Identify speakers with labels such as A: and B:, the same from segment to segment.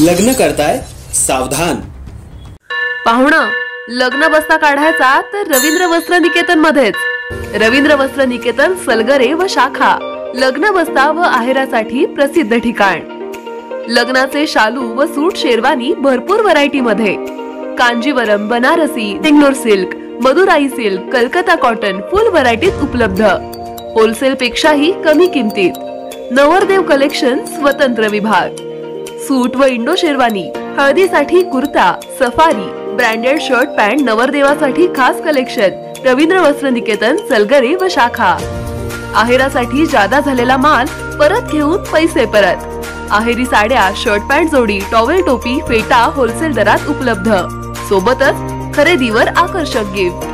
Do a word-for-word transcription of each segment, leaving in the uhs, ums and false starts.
A: लग्न करताय सावधान.
B: पाहुणा लग्न बसता काढायचा तर रवींद्र वस्त्र निकेतन मध्येच. रवींद्र वस्त्र निकेतन सलगरे व शाखा लग्न बसता व आहेरासाठी प्रसिद्ध ठिकाण. लग्नाचे शालू व सूट शेरवानी भरपूर व्हरायटी मध्ये. Kanjeevaram, Banarasi, Bangalore silk, Madurai silk, Calcutta cotton full व्हरायटीत उपलब्ध. होलसेल पेक्षाही कमी किमतीत. नवरदेव कलेक्शन स्वतंत्र विभाग. सूट व इंडो शेरवानी, हळदीसाठी kurta, safari, branded shirt pant नवरदेवासाठी खास कलेक्शन. रवींद्र वस्त्र निकेतन सलगरे व शाखा. आहेरासाठी जादा झालेला माल परत घेऊन पैसे परत. आहेरी साड्या, शर्ट पॅन्ट जोडी, टॉवेल टोपी, फेटा होलसेल दरात उपलब्ध. सोबतच खरेदीवर आकर्षक गिफ्ट.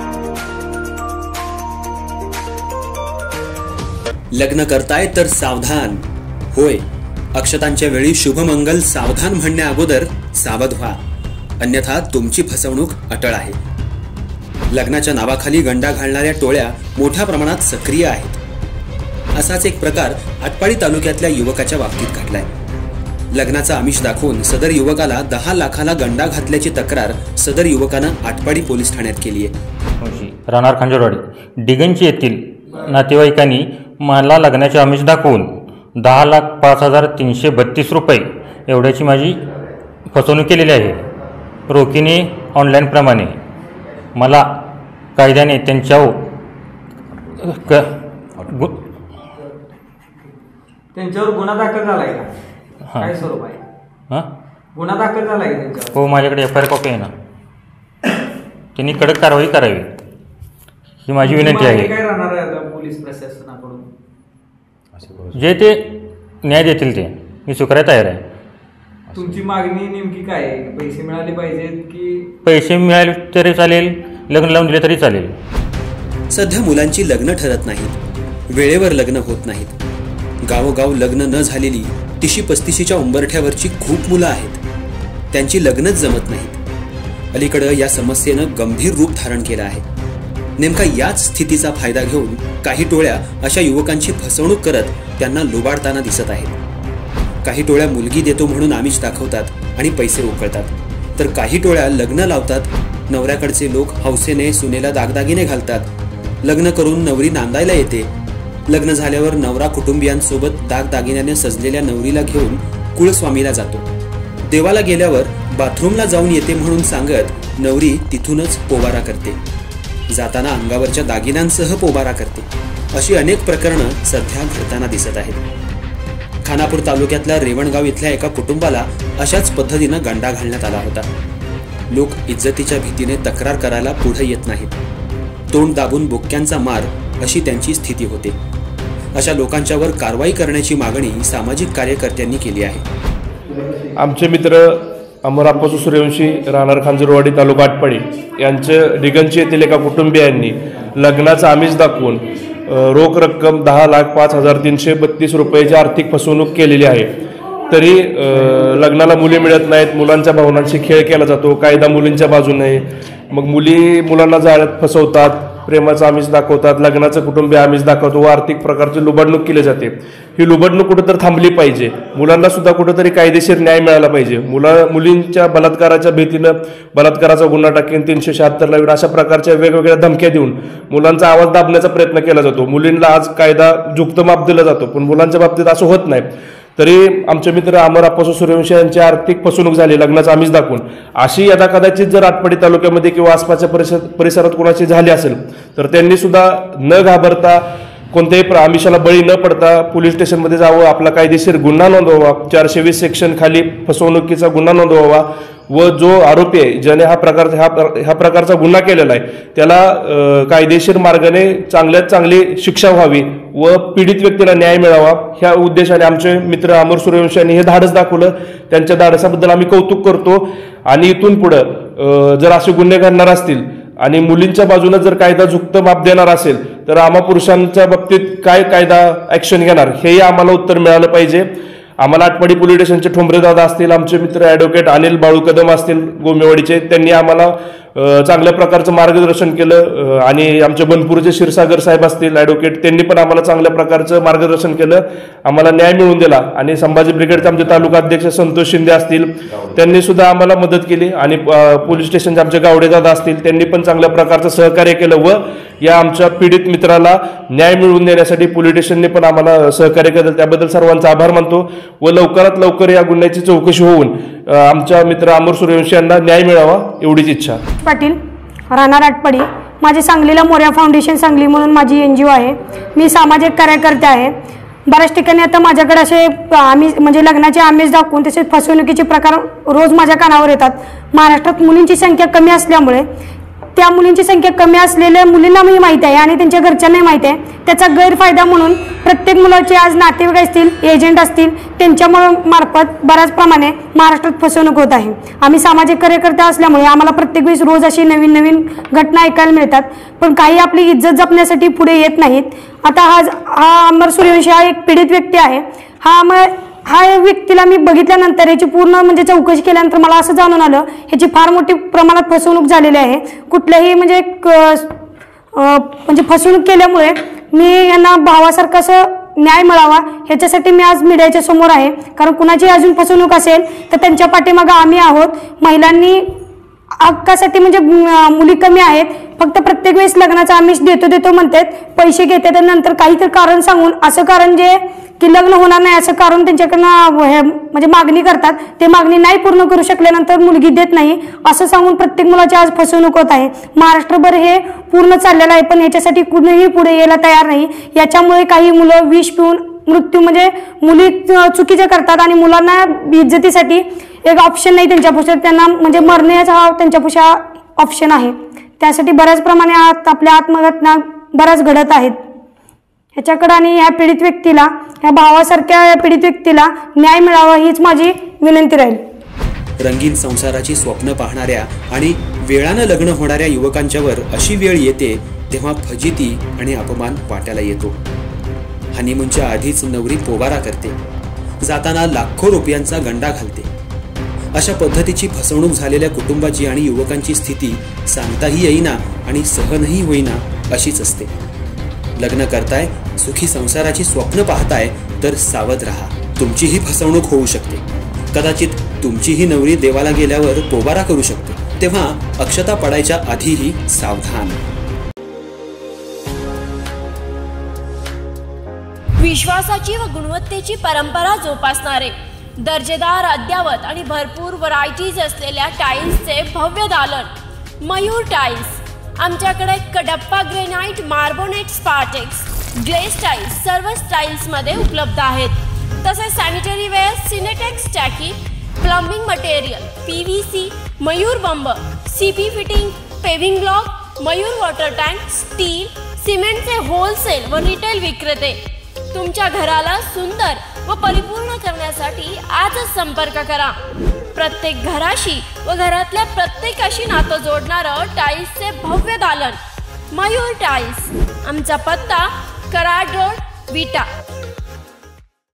A: लग्न करताय तर सावधान. होय, अक्षतांच्या वेळी शुभमंगल सावधान म्हणण्या अगोदर सावध व्हा, अन्यथा तुमची फसवणूक अटळ आहे. लग्नाच्या नावाखाली गंडा घालणाऱ्या टोळ्या मोठ्या प्रमाणात सक्रिय आहेत. असाच एक प्रकार आटपाडी तालुक्यातल्या युवकाच्या बाबतीत घडलाय. लग्नाचा आमिष दाखवून सदर युवकाला दहा लाखाला गंडा घातल्याची तक्रार सदर युवकानं आटपाडी पोलीस ठाण्यात केली आहे.
C: राहणार खंजरवाडी डिगंची येथील नातेवाईकांनी मला लग्नाचे आमिष दाखवून दहा लाख पाच हजार तीनशे बत्तीस रुपये एवढ्याची माझी फसवणूक केलेली आहे. रोखीने ऑनलाईनप्रमाणे मला कायद्याने त्यांच्यावर क गु
D: त्यांच्यावर गुन्हा दाखल झाला आहे का? काय स्वरूप आहे?
C: हां,
D: गुन्हा दाखल झाला आहे त्यांच्यावर?
C: हो, माझ्याकडे एफ आय आर कॉपी आहे ना. त्यांनी कडक कारवाई करावी ही माझी विनंती आहे.
D: काय राहणार आहे आता पोलीस प्रशासनाकडून?
C: जे ते न्याय देतील ते मी स्वीकारायला तयार आहे.
D: तुमची मागणी नेमकी काय आहे? पैसे मिळाले पाहिजेत की?
C: पैसे मिळाले तरी चालेल, लग्न लावून दिले तरी चालेल.
A: सध्या मुलांची लग्न ठरत नाहीत, वेळेवर लग्न होत नाहीत. गावोगाव लग्न न झालेली तिशी पस्तीशीच्या उंबरठ्यावरची खूप मुलं आहेत. त्यांची लग्नच जमत नाहीत. अलीकडं या समस्येनं गंभीर रूप धारण केलं आहे. नेमका याच स्थितीचा फायदा घेऊन काही टोळ्या अशा युवकांची फसवणूक करत त्यांना लुबाडताना दिसत आहेत. काही टोळ्या मुलगी देतो म्हणून आमिष दाखवतात आणि पैसे उकळतात, तर काही टोळ्या लग्न लावतात. नवऱ्याकडचे लोक हौसेने सुनेला दागदागिने घालतात. लग्न करून नवरी नांदायला येते. लग्न झाल्यावर नवरा कुटुंबियांसोबत दागदागिन्याने सजलेल्या नवरीला घेऊन कुळस्वामीला जातो. देवाला गेल्यावर बाथरूमला जाऊन येते म्हणून सांगत नवरी तिथूनच पोबारा करते. जाताना अंगावरच्या दागिन्यांसह पोबारा करते. अशी अनेक प्रकरणं सध्या घडताना दिसत आहेत. खानापूर तालुक्यातल्या रेवणगाव इथल्या एका कुटुंबाला अशाच पद्धतीनं गंडा घालण्यात आला होता. लोक इज्जतीच्या भीतीने तक्रार करायला पुढे येत नाहीत. तोंड दाबून बुक्क्यांचा मार अशी त्यांची स्थिती होते. अशा लोकांच्यावर कारवाई करण्याची मागणी सामाजिक कार्यकर्त्यांनी केली आहे.
E: आमचे मित्र अमराप्पा सूर्यवंशी राहणार खांजरवाडी तालुका आटपाडी यांचे डिगंची येथील एका कुटुंबियांनी लग्नाचा आमिष दाखवून रोख रक्कम दहा लाख पाच हजार तीनशे बत्तीस रुपयाची आर्थिक फसवणूक केलेली आहे. तरी लग्नाला मुली मिळत नाहीत. मुलांच्या भावनांशी खेळ केला जातो. कायदा मुलींच्या बाजूने. मग मुली मुलांना जाळ्यात फसवतात, प्रेमाचा आमिष दाखवतात, लग्नाचं कुटुंबीय आमिष दाखवतो व आर्थिक प्रकारची लुबाडणूक केली जाते. ही लुबाडणूक कुठेतरी थांबली पाहिजे. मुलांना सुद्धा कुठेतरी कायदेशीर न्याय मिळाला पाहिजे. मुला मुलींच्या बलात्काराच्या भीतीनं बलात्काराचा गुन्हा टाकेन, तीनशे शहात्तर लावीन, अशा प्रकारच्या वेगवेगळ्या धमक्या देऊन मुलांचा आवाज दाबण्याचा प्रयत्न केला जातो. मुलींना आज कायदा झुकतं माप दिला जातो, पण मुलांच्या बाबतीत असं होत नाही. तरी आमचे मित्र अमराप्पा सूर्यवंशी यांची आर्थिक फसवणूक झाली लग्नाचा आमिष दाखवून. अशी यदा कदाचित जर आटपाडी तालुक्यामध्ये किंवा आसपासच्या परिसर परिसरात कोणाची झाली असेल तर त्यांनी सुद्धा न घाबरता, कोणत्याही आमिषाला बळी न पडता पोलीस स्टेशनमध्ये जावं, आपला कायदेशीर गुन्हा नोंदवावा. चारशे वीस सेक्शन खाली फसवणुकीचा गुन्हा नोंदवावा व जो आरोपी आहे ज्याने हा प्रकारचा हा ह्या प्रकारचा गुन्हा केलेला आहे त्याला कायदेशीर मार्गाने चांगल्यात चांगली शिक्षा व्हावी व पीडित व्यक्तीला न्याय मिळावा, ह्या उद्देशाने आमचे मित्र अमर सूर्यवंशी यांनी हे धाडस दाखवलं. त्यांच्या धाडसाबद्दल आम्ही कौतुक करतो. आणि इथून पुढं जर असे गुन्हे घडणार असतील आणि मुलींच्या बाजूने जर कायदा झुकतं माप देणार असेल तर आम्हा पुरुषांच्या बाबतीत काय कायदा ॲक्शन घेणार हेही आम्हाला उत्तर मिळालं पाहिजे. आम्हाला आटपाडी पोलीस स्टेशनचे ठोंबरे दादा असतील, आमचे मित्र ॲडव्होकेट अनिल बाळू कदम असतील गोमेवाडीचे, त्यांनी आम्हाला चांगल्या प्रकारचं मार्गदर्शन केलं आणि आमचे बनपूरचे क्षीरसागर साहेब असतील ॲडव्होकेट, त्यांनी पण आम्हाला चांगल्या प्रकारचं मार्गदर्शन केलं, आम्हाला न्याय मिळवून दिला. आणि संभाजी ब्रिगेडचे आमचे तालुका अध्यक्ष संतोष शिंदे असतील, त्यांनी सुद्धा आम्हाला मदत केली. आणि पोलीस स्टेशनचे आमचे गावडेदादा असतील, त्यांनी पण चांगल्या प्रकारचं सहकार्य केलं व या आमच्या पीडित मित्राला न्याय मिळवून देण्यासाठी पोलीस स्टेशनने पण आम्हाला सहकार्य केलं. त्याबद्दल सर्वांचा आभार मानतो व लवकरात लवकर या गुन्ह्याची चौकशी होऊन आमच्या मित्र अमर सूर्यवंशी यांना न्याय मिळावा एवढीच इच्छा.
F: पाटील, राहणार आटपाडी. माझी सांगलीला मोर्या फाउंडेशन सांगली म्हणून माझी एन जी ओ आहे. मी सामाजिक कार्यकर्ते आहे. बऱ्याच ठिकाणी आता माझ्याकडे असे आमिष म्हणजे लग्नाचे आमिष दाखवून तसेच फसवणुकीचे प्रकार रोज माझ्या कानावर येतात. महाराष्ट्रात मुलींची संख्या कमी असल्यामुळे त्या मुलींची संख्या कमी असलेल्या मुलींनाही माहीत आहे आणि त्यांच्या घरच्यांनाही माहीत आहे. त्याचा गैरफायदा म्हणून प्रत्येक मुलाचे आज नातेवाईक असतील, एजंट असतील, त्यांच्या मार्फत बऱ्याच प्रमाणे महाराष्ट्रात फसवणूक होत आहे. आम्ही सामाजिक कार्यकर्ते असल्यामुळे आम्हाला प्रत्येक वेळेस रोज अशी नवीन नवीन घटना ऐकायला मिळतात, पण काही आपली इज्जत जपण्यासाठी पुढे येत नाहीत. आता हा हा अमर सूर्यवंशी हा एक पीडित व्यक्ती आहे. हा मग हा व्यक्तीला मी बघितल्यानंतर याची पूर्ण म्हणजे चौकशी केल्यानंतर मला असं जाणून आलं ह्याची फार मोठी प्रमाणात फसवणूक झालेली आहे. कुठल्याही म्हणजे म्हणजे फसवणूक केल्यामुळे मी यांना भावासारखं असं न्याय मिळावा ह्याच्यासाठी मी आज मीडियाच्या समोर आहे. कारण कुणाची अजून फसवणूक असेल तर त्यांच्या पाठीमागं आम्ही आहोत. महिलांनी हक्कासाठी म्हणजे मुली कमी आहेत, फक्त प्रत्येक वेळेस लग्नाचा आमिष देतो देतो म्हणतात, पैसे घेतात आणि नंतर काहीतरी कारण सांगून असं कारण जे की लग्न होणार नाही असं कारण त्यांच्याकडनं हे म्हणजे मागणी करतात. ते मागणी नाही पूर्ण करू शकल्यानंतर मुलगी देत नाही असं सांगून प्रत्येक मुलाची आज फसवणूक होत आहे. महाराष्ट्रभर हे पूर्ण चाललेलं आहे, पण याच्यासाठी कुणीही पुढे यायला तयार नाही. याच्यामुळे काही मुलं विष पिऊन मृत्यू म्हणजे मुली चुकीचे करतात आणि मुलांना इज्जतीसाठी एक ऑप्शन नाही त्यांच्यापासून, त्यांना म्हणजे मरण्याचा हा त्यांच्यापासून ऑप्शन आहे. त्यासाठी बऱ्याच प्रमाणे आपल्या आत्मघटना बऱ्याच घडत आहेत. ह्याच्याकडे आणि ह्या पीडित व्यक्तीला, ह्या भावासारख्या पीडित व्यक्तीला न्याय मिळावा हीच माझी विनंती राहील.
A: रंगीन संसाराची स्वप्न पाहणाऱ्या आणि वेळानं लग्न होणाऱ्या युवकांच्यावर अशी वेळ येते तेव्हा फजिती आणि अपमान वाट्याला येतो. हनीमूनच्या आधीच नवरी पोबारा करते, जाताना लाखो रुपयांचा गंडा घालते. अशा पद्धतीची फसवणूक झालेल्या कुटुंबाची आणि युवकांची स्थिती सांगताही येईना आणि सहनही होईना अशीच असते. लग्न करताय, सुखी संसाराची स्वप्न पाहताय तर सावध राहा, तुमचीही फसवणूक होऊ शकते. कदाचित तुमचीही नवरी देवाला गेल्यावर पोबारा करू शकते, तेव्हा अक्षता पडायच्या आधीही सावधान.
G: विश्वासाची व गुणवत्तेची परंपरा जोपासणारे, दर्जेदार, अद्यावत आणि भरपूर व्हरायटीज असलेल्या टाईल्सचे भव्य दालन मयूर टाईल्स. आमच्याकडे Kadappa granite, marbonate, Spartex, glaze tiles सर्व स्टाईल्समध्ये उपलब्ध आहेत. तसेच सॅनिटरी वेअर, सिनेटेक्स टॅकी, plumbing material, P V C, Mayur बंब, C P fitting, paving block, Mayur water tank, steel, सिमेंटचे होलसेल व रिटेल विक्रेते. तुमच्या घराला सुंदर व परिपूर्ण करण्यासाठी आजच संपर्क करा. प्रत्येक घराशी व घरातल्या प्रत्येकाशी नातं जोडणारं टाईल्सचे भव्य दालन मयूर टाईल्स. आमचा पत्ता कराड रोड, विटा.